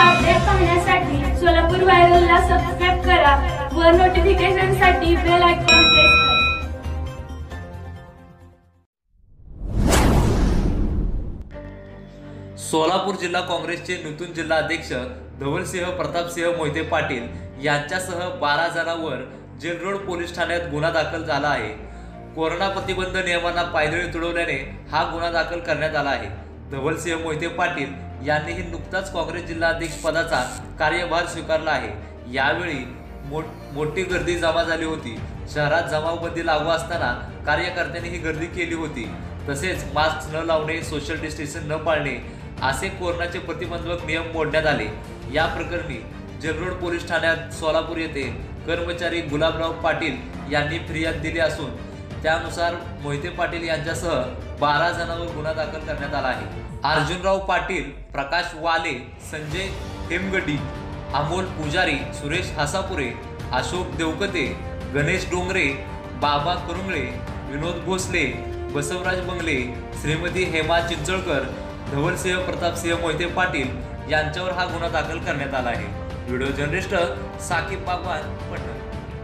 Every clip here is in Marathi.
अपडेट पाहण्यासाठी सोलापूर व्हायरलला सबस्क्राइब करा व नोटिफिकेशनसाठी बेल आयकॉन प्रेस करा। सोलापूर जिल्हा काँग्रेसचे नूतन जिल्हा अध्यक्ष धवलसिंह प्रतापसिंह मोहिते पाटील यांच्यासह 12 जणांवर जेल रोड पोलीस ठाण्यात गुन्हा दाखल झाला आहे। कोरोना प्रतिबंध नियमांना पायदळी तुडवल्याने हा गुन्हा दाखल करण्यात आला आहे। धवलसिंह मोहिते पाटील यांनीही नुकताच काँग्रेस जिल्हाध्यक्ष पदाचा कार्यभार स्वीकारला आहे। यावेळी मोठी गर्दी जमा झाली होती। शहरात जमावबंदी लागू असताना कार्यकर्त्यांनी ही गर्दी केली होती। तसेच मास्क न लावणे, सोशल डिस्टन्सिंग न पाळणे असे कोरोनाचे प्रतिबंधक नियम मोडण्यात आले। या प्रकरणी जेल रोड पोलीस ठाण्यात सोलापूर येथे कर्मचारी गुलाबराव पाटील यांनी फिर्याद दिली असून त्यानुसार मोहिते पाटील यांच्यासह 12 जणांवर गुन्हा दाखल करण्यात आला आहे। अर्जुनराव पाटील, प्रकाश वाले, संजय हेमगडी, अमोल पुजारी, सुरेश हासापुरे, अशोक देवकते, गणेश डोंगरे, बाबा करुंगळे, विनोद भोसले, बसवराज बंगले, श्रीमती हेमा चिंचळकर, धवलसिंह प्रतापसिंह मोहिते पाटील यांच्यावर हा गुन्हा दाखल करण्यात आला आहे। Video journalist Saqib Bagwan, Patna.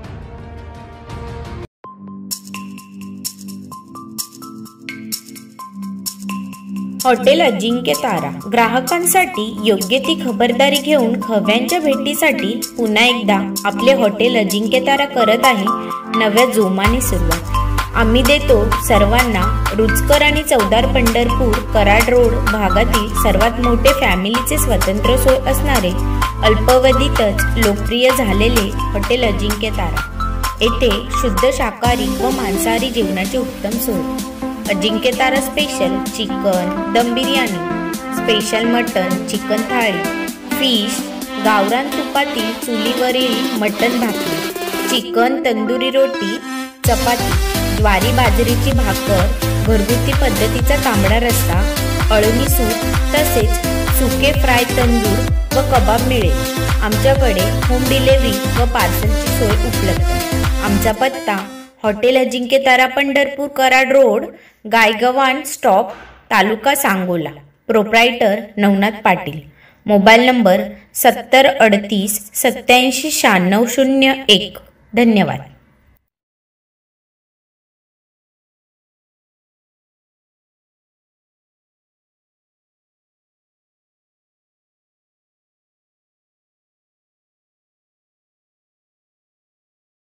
Hotel Ajinkya Tara ग्राहकांसाठी योग्य ती खबरदारी घेऊन खव्यांच्या भेटीसाठी पुन्हा एकदा आपले हॉटेल अजिंक्य तारा करत आहे नव्या जोमाने सुरुवात। आम्ही देतो सर्वांना रुचकर आणि चवदार पंढरपूर कराड रोड भागातील सर्वात मोठे फॅमिलीचे स्वतंत्र सोय असणारे अल्पावधीतच लोकप्रिय झालेले हॉटेल अजिंक्य तारा। येथे शुद्ध शाकाहारी व मांसाहारी जेवणाची उत्तम सोय। अजिंक्य तारा स्पेशल चिकन दम biryani, special mutton chicken thali, fish, गावरान तुपातील चुलीवरील मटन भाकरी, चिकन तंदुरी रोटी, चपाती, ज्वारी बाजरीची भाकर, घरगुती पद्धतीचा तांबडा रस्सा, अळणी सूप तसेच सुके फ्राय तंदूर व कबाब मिळेल। आमच्याकडे होम डिलिव्हरी व पार्सलची सोय उपलब्ध। आमचा पत्ता hotel Ajinkya Tara Pandharpur Karad road, Gaigavan stop, तालुका Sangola. Proprietor Navnath Patil. Mobile number 7038 87 9601। धन्यवाद।